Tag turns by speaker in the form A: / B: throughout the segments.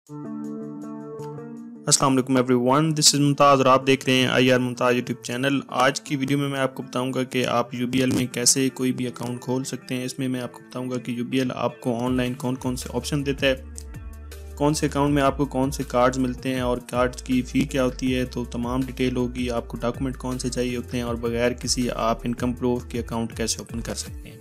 A: अस्सलाम वालेकुम everyone, this is Mumtaz और आप देख रहे हैं IR मुमताज़ यूट्यूब चैनल। आज की वीडियो में मैं आपको बताऊंगा कि आप UBL में कैसे कोई भी अकाउंट खोल सकते हैं। इसमें मैं आपको बताऊंगा कि UBL आपको ऑनलाइन कौन कौन से ऑप्शन देता है, कौन से अकाउंट में आपको कौन से कार्ड्स मिलते हैं और कार्ड्स की फ़ी क्या होती है। तो तमाम डिटेल होगी, आपको डॉक्यूमेंट कौन से चाहिए होते हैं और बगैर किसी आप इनकम प्रूफ के अकाउंट कैसे ओपन कर सकते हैं।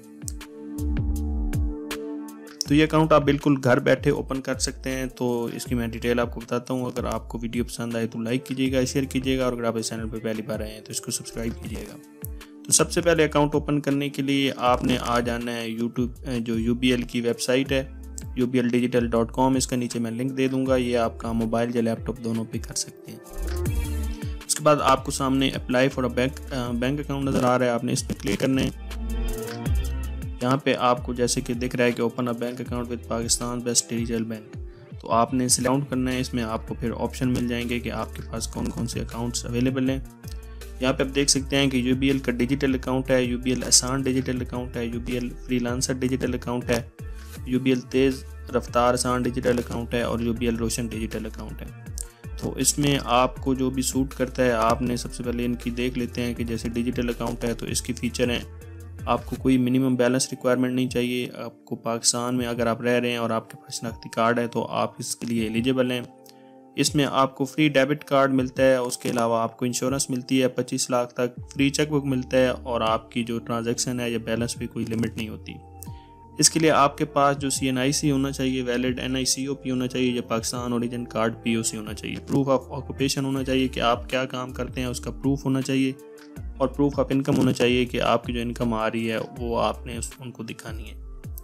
A: तो ये अकाउंट आप बिल्कुल घर बैठे ओपन कर सकते हैं। तो इसकी मैं डिटेल आपको बताता हूँ। अगर आपको वीडियो पसंद आए तो लाइक कीजिएगा, शेयर कीजिएगा और अगर आप इस चैनल पर पहली बार आए हैं तो इसको सब्सक्राइब कीजिएगा। तो सबसे पहले अकाउंट ओपन करने के लिए आपने आ जाना है जो UBL की वेबसाइट है ubldigital.com। इसका नीचे मैं लिंक दे दूंगा, ये आपका मोबाइल या लैपटॉप दोनों पे कर सकते हैं। उसके बाद आपको सामने apply for a bank account नज़र आ रहा है, आपने इस पर क्लिक करना है। यहाँ पे आपको जैसे कि दिख रहा है कि open a bank account with Pakistan best digital bank, तो आपने सिलेक्ट करना है। इसमें आपको फिर ऑप्शन मिल जाएंगे कि आपके पास कौन कौन से अकाउंट्स अवेलेबल हैं। यहाँ पे आप देख सकते हैं कि UBL का डिजिटल अकाउंट है, UBL आसान डिजिटल अकाउंट है, UBL फ्रीलांसर डिजिटल अकाउंट है, UBL तेज़ रफ्तार आसान डिजिटल अकाउंट है और UBL रोशन डिजिटल अकाउंट है। तो इसमें आपको जो भी सूट करता है आपने सबसे पहले इनकी देख लेते हैं कि जैसे डिजिटल अकाउंट है तो इसकी फ़ीचर हैं, आपको कोई मिनिमम बैलेंस रिक्वायरमेंट नहीं चाहिए। आपको पाकिस्तान में अगर आप रह रहे हैं और आपके पास शनाख्ती कार्ड है तो आप इसके लिए एलिजिबल हैं। इसमें आपको फ्री डेबिट कार्ड मिलता है, उसके अलावा आपको इंश्योरेंस मिलती है 25 लाख तक, फ्री चेकबुक मिलता है और आपकी जो ट्रांजैक्शन है या बैलेंस पे कोई लिमिट नहीं होती। इसके लिए आपके पास जो CNIC होना चाहिए, वैलिड NICOP होना चाहिए या पाकिस्तान ओरिजिन कार्ड POC होना चाहिए। प्रूफ ऑफ ऑक्यूपेशन होना चाहिए कि आप क्या काम करते हैं उसका प्रूफ होना चाहिए और प्रूफ ऑफ इनकम होना चाहिए कि आपकी जो इनकम आ रही है वो आपने उनको दिखानी है।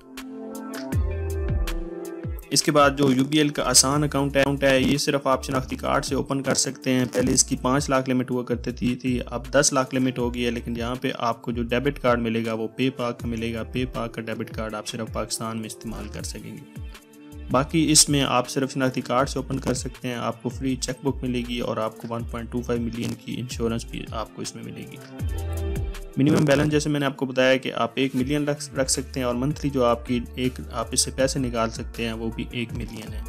A: इसके बाद जो UBL का आसान अकाउंट है ये सिर्फ आप शनाख्ती कार्ड से ओपन कर सकते हैं। पहले इसकी 5 लाख लिमिट हुआ करती थी, अब 10 लाख लिमिट हो गई है। लेकिन यहाँ पे आपको जो डेबिट कार्ड मिलेगा वो पेपाक का मिलेगा। पेपाक का डेबिट कार्ड आप सिर्फ पाकिस्तान में इस्तेमाल कर सकेंगे। बाकी इसमें आप सिर्फ शनाख्ती कार्ड से ओपन कर सकते हैं। आपको फ्री चेकबुक मिलेगी और आपको 1.25 मिलियन की इंश्योरेंस भी आपको इसमें मिलेगी। मिनिमम बैलेंस जैसे मैंने आपको बताया कि आप 1 मिलियन रख सकते हैं और मंथली जो आप इससे पैसे निकाल सकते हैं वो भी 1 मिलियन है।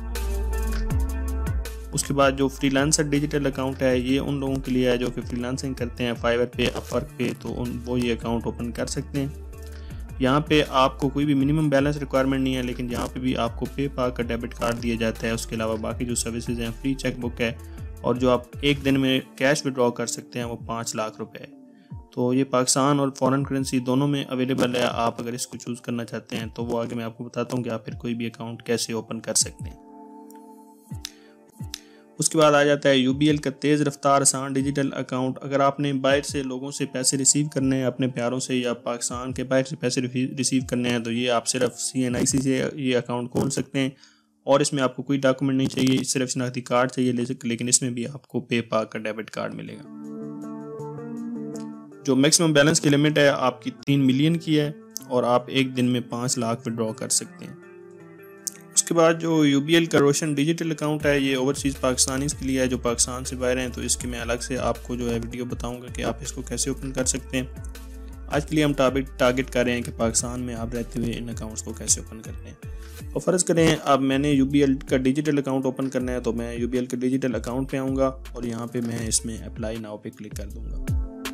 A: उसके बाद जो फ्रीलांसर डिजिटल अकाउंट है ये उन लोगों के लिए है जो कि फ्रीलांसिंग करते हैं फाइवर पे, अपवर्क पे, तो वो ये अकाउंट ओपन कर सकते हैं। यहाँ पे आपको कोई भी मिनिमम बैलेंस रिक्वायरमेंट नहीं है, लेकिन यहाँ पे भी आपको पेपाक का डेबिट कार्ड दिया जाता है। उसके अलावा बाकी जो सर्विसेज हैं, फ्री चेकबुक है और जो आप एक दिन में कैश विड्रॉ कर सकते हैं वो 5 लाख रुपए है। तो ये पाकिस्तान और फॉरेन करेंसी दोनों में अवेलेबल है। आप अगर इसको चूज़ करना चाहते हैं तो वो आगे मैं आपको बताता हूँ कि आप फिर कोई भी अकाउंट कैसे ओपन कर सकते हैं। उसके बाद आ जाता है UBL का तेज़ रफ्तार आसान डिजिटल अकाउंट। अगर आपने बाहर से लोगों से पैसे रिसीव करने हैं, अपने प्यारों से या पाकिस्तान के बाहर से पैसे रिसीव करने हैं, तो ये आप सिर्फ CNIC से ये अकाउंट खोल सकते हैं और इसमें आपको कोई डॉक्यूमेंट नहीं चाहिए, सिर्फ शनाख्ती कार्ड चाहिए। लेकिन इसमें भी आपको पेपाक का डेबिट कार्ड मिलेगा। जो मैक्सिमम बैलेंस की लिमिट है आपकी 3 मिलियन की है और आप एक दिन में 5 लाख विड्रॉ कर सकते हैं। उसके बाद जो UBL का रोशन डिजिटल अकाउंट है ये ओवरसीज़ पाकिस्तानीज के लिए है जो पाकिस्तान से बाहर हैं। तो इसकी मैं अलग से आपको जो है वीडियो बताऊंगा कि आप इसको कैसे ओपन कर सकते हैं। आज के लिए हम टारगेट कर रहे हैं कि पाकिस्तान में आप रहते हुए इन अकाउंट्स को कैसे ओपन करते हैं। और फ़र्ज़ करें अब मैंने UBL का डिजिटल अकाउंट ओपन करना है, तो मैं UBL के डिजिटल अकाउंट पे आऊँगा और यहाँ पे मैं इसमें अप्लाई नाउ पे क्लिक कर दूँगा।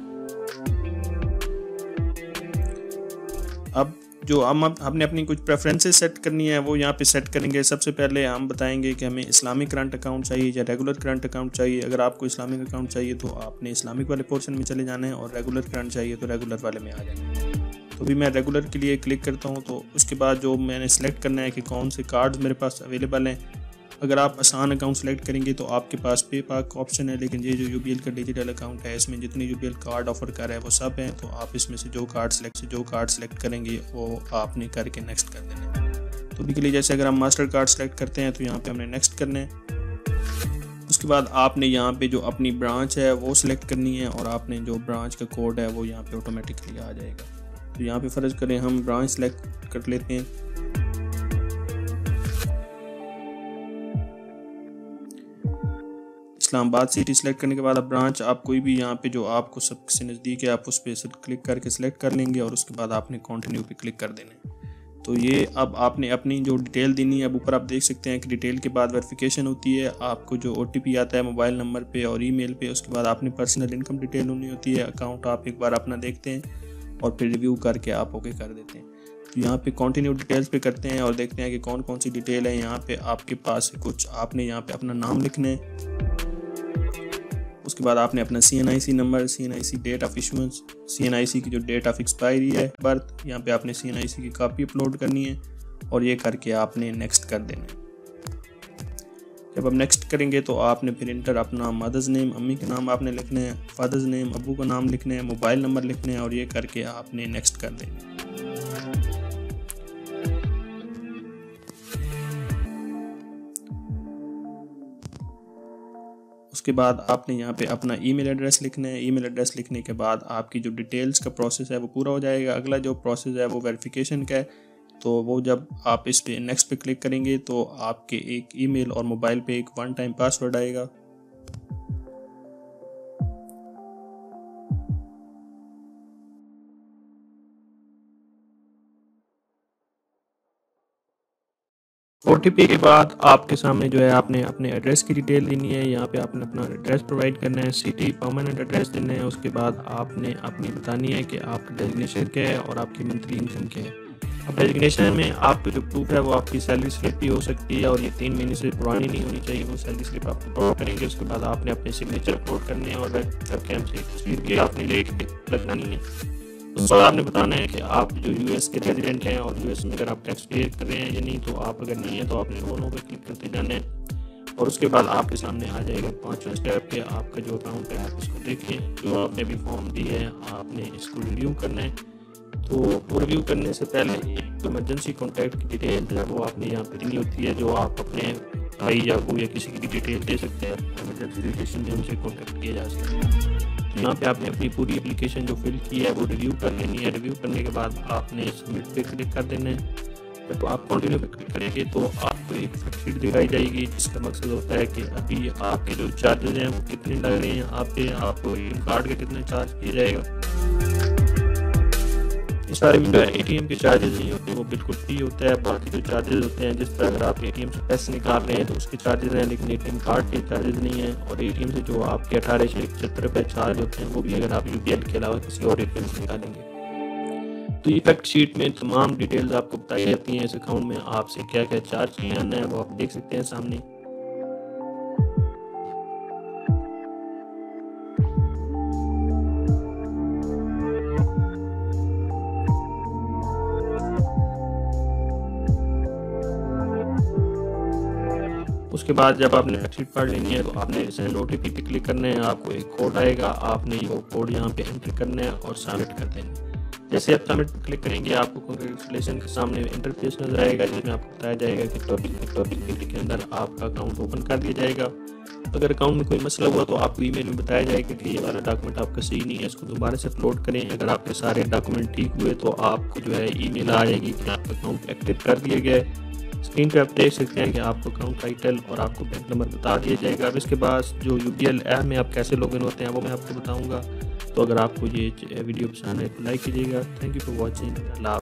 A: अब जो हमने अपनी कुछ प्रेफरेंसेस सेट करनी है वो यहाँ पे सेट करेंगे। सबसे पहले हम बताएंगे कि हमें इस्लामिक करंट अकाउंट चाहिए या रेगुलर करंट अकाउंट चाहिए। अगर आपको इस्लामिक अकाउंट चाहिए तो आपने इस्लामिक वाले पोर्शन में चले जाना है और रेगुलर करंट चाहिए तो रेगुलर वाले में आ जाना है। तो भी मैं रेगुलर के लिए क्लिक करता हूँ। तो उसके बाद जो मैंने सेलेक्ट करना है कि कौन से कार्ड्स मेरे पास अवेलेबल हैं। अगर आप आसान अकाउंट सेलेक्ट करेंगे तो आपके पास पेपाक का ऑप्शन है, लेकिन ये जो UBL का डिजिटल अकाउंट है इसमें जितने UBL कार्ड ऑफर कर रहा है वो सब हैं। तो आप इसमें से जो कार्ड सेलेक्ट करेंगे वो आपने करके नेक्स्ट कर देना है। तो अभी के लिए जैसे अगर हम मास्टर कार्ड सेलेक्ट करते हैं तो यहाँ पे हमने नेक्स्ट करना है। उसके बाद आपने यहाँ पे जो अपनी ब्रांच है वो सिलेक्ट करनी है और आपने जो ब्रांच का कोड है वो यहाँ पे ऑटोमेटिकली आ जाएगा। तो यहाँ पे फ़र्ज़ करें हम ब्रांच सेलेक्ट कर लेते हैं। इस्लामाबाद सिटी सेलेक्ट करने के बाद अब ब्रांच आप कोई भी यहाँ पे जो आपको सबसे नज़दीक है आप उस पर क्लिक करके सिलेक्ट कर लेंगे और उसके बाद आपने कंटिन्यू पे क्लिक कर देना है। तो ये अब आपने अपनी जो डिटेल देनी है, अब ऊपर आप देख सकते हैं कि डिटेल के बाद वेरिफिकेशन होती है, आपको जो OTP आता है मोबाइल नंबर पे और ईमेल पे, उसके बाद आपने पर्सनल इनकम डिटेल होनी होती है। अकाउंट आप एक बार अपना देखते हैं और फिर रिव्यू करके आप ओके कर देते हैं। तो यहाँ पे कंटिन्यू डिटेल्स पे करते हैं और देखते हैं कि कौन कौन सी डिटेल है। यहाँ पे आपके पास कुछ आपने यहाँ पे अपना नाम लिखना है, उसके बाद आपने अपना CNIC number, CNIC date of issuance, CNIC की जो डेट ऑफ एक्सपायरी है बर्थ, यहाँ पे आपने CNIC की कॉपी अपलोड करनी है और ये करके आपने नेक्स्ट कर देना है। जब आप नेक्स्ट करेंगे तो आपने फिर इंटर अपना मदर्स नेम, अम्मी का नाम आपने लिखना है, फादर्स नेम, अबू का नाम लिखना है, मोबाइल नंबर लिखना है और ये करके आपने नेक्स्ट कर देना है। उसके बाद आपने यहाँ पे अपना ईमेल एड्रेस लिखना है। ईमेल एड्रेस लिखने के बाद आपकी जो डिटेल्स का प्रोसेस है वो पूरा हो जाएगा। अगला जो प्रोसेस है वो वेरिफिकेशन का है, तो वो जब आप इस पे नेक्स्ट पे क्लिक करेंगे तो आपके एक ईमेल और मोबाइल पे एक 1 टाइम पासवर्ड आएगा। OTP के बाद आपके सामने जो है आपने अपने एड्रेस की डिटेल देनी है। यहाँ पे आपने अपना एड्रेस प्रोवाइड करना है, सिटी परमानेंट एड्रेस देना है। उसके बाद आपने अपनी बतानी है कि आपका डेजिग्नेशन क्या है और आपकी मंथली इनकम क्या है। अब डेजिग्नेशन में आपका जो प्रूफ है वो आपकी सैलरी स्लिप भी हो सकती है और ये 3 महीने से पुरानी नहीं होनी चाहिए। वो सैलरी स्लिप आप अपलोड करेंगे, उसके बाद आपने अपने सिग्नेचर अपलोड करने हैं और वेबकैम से तस्वीर भी आपने लेके लगानी है। तो आपने बताना है कि आप जो US के रेजिडेंट हैं और US में अगर आप टैक्स पे कर रहे हैं या नहीं। तो आप अगर नहीं है तो आपने दोनों पे क्लिक करते जाना है और उसके बाद आपके सामने आ जाएगा 5वां स्टेप के आपका जो अकाउंट है आप इसको देखिए। जो आपने भी फॉर्म दी है आपने इसको रिव्यू करना है। तो रिव्यू करने से पहले एक इमरजेंसी कॉन्टैक्ट की डिटेल जो है वो आपने यहाँ पे देनी होती है, जो आप अपने भाई या कोई या किसी की भी डिटेल दे सकते हैं। इमरजेंसी रिलेशन में उनसे कॉन्टैक्ट किया जा सकता है। यहाँ पे आपने अपनी पूरी एप्लीकेशन जो फिल की है वो रिव्यू कर लेनी है। रिव्यू करने के बाद आपने सबमिट पे क्लिक कर देना है। तो आप कंटिन्यू पे क्लिक करेंगे तो आपको एक फैक्ट दिखाई जाएगी, जिसका मकसद होता है कि अभी आपके जो चार्जेस हैं वो कितने लग रहे हैं आप पे, आपको ATM कार्ड के कितने चार्ज किया जाएगा। इस सारे में जो है ATM के चार्जेस नहीं होते, वो बिल्कुल फ्री होता है। बाकी जो चार्जेस होते हैं, जिस पर अगर आप ATM से पैसे निकाल रहे हैं तो उसके चार्जेस हैं, लेकिन ATM कार्ड के चार्जेस नहीं है। और ATM से जो आपके 1875 रुपये चार्ज होते हैं वो भी अगर आप UPI के अलावा किसी और ATM से निकालेंगे। तो ये फैक्ट शीट में तमाम डिटेल्स आपको बताई जाती हैं। इस अकाउंट में आपसे क्या क्या चार्ज किया जाना है वो आप देख सकते हैं सामने। उसके बाद जब आपने फैक्ट शीट पढ़ लेनी है तो आपने सेंड OTP पे क्लिक करना है। आपको एक कोड आएगा, आपने वो कोड यहाँ पे एंटर करना है और सबमिट कर देना है। जैसे आप सबमिट पर क्लिक करेंगे आपको कांग्रेचुलेशन के सामने इंटरफेस नजर आएगा, जिसमें आपको बताया जाएगा कि टॉपिक के अंदर आपका अकाउंट ओपन कर दिया जाएगा। अगर अकाउंट में कोई मसला हुआ तो आपको ईमेल में बताया जाएगा कि ये वाला डॉक्यूमेंट आपका सही नहीं है, इसको दोबारा से अपलोड करें। अगर आपके सारे डॉक्यूमेंट ठीक हुए तो आपको जो है ईमेल आ जाएगी कि आपका अकाउंट एक्टिव कर दिया गया है। स्क्रीन पे आप देख सकते हैं कि आपको अकाउंट टाइटल और आपको बैंक नंबर बता दिया जाएगा। अब इसके बाद जो UPL ऐप में आप कैसे लॉगिन होते हैं वो मैं आपको बताऊंगा। तो अगर आपको ये वीडियो पसंद है तो लाइक कीजिएगा। Thank you for watching.